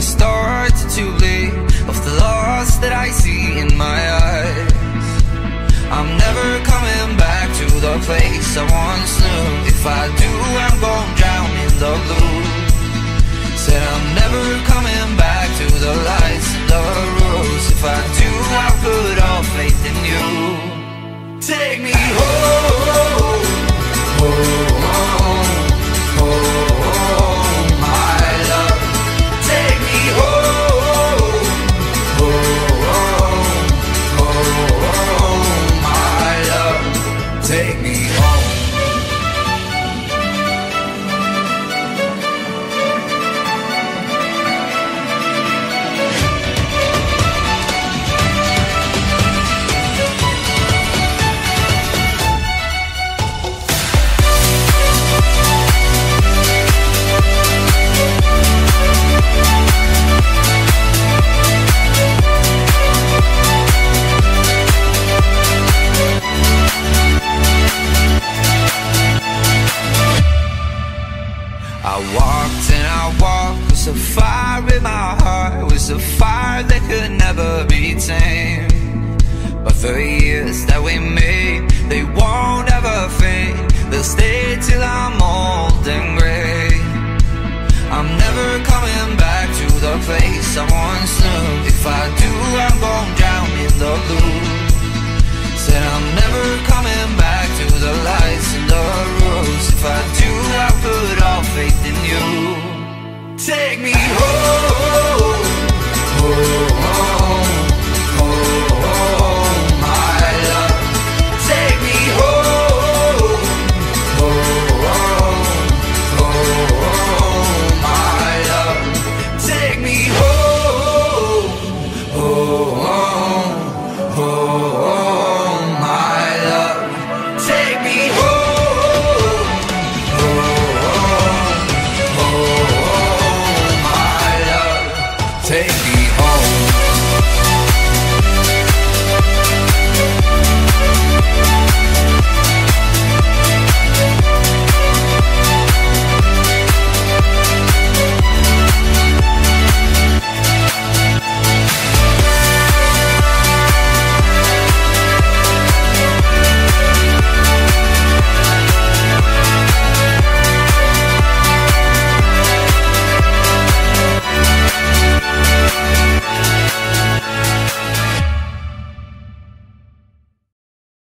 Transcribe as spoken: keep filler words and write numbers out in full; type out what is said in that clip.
start to leave of the loss that I see in my eyes. I'm never coming back to the place I once knew. If I do, I'm gonna drown in the blue. Said I'm never coming back to the lights and the rules. If I do, I'll put all faith in you. Take me home, home, home, home, my love. Take me home, home, home, my love. Take me home. I walked and I walked with a fire in my heart. It was a fire that could never be tamed. But for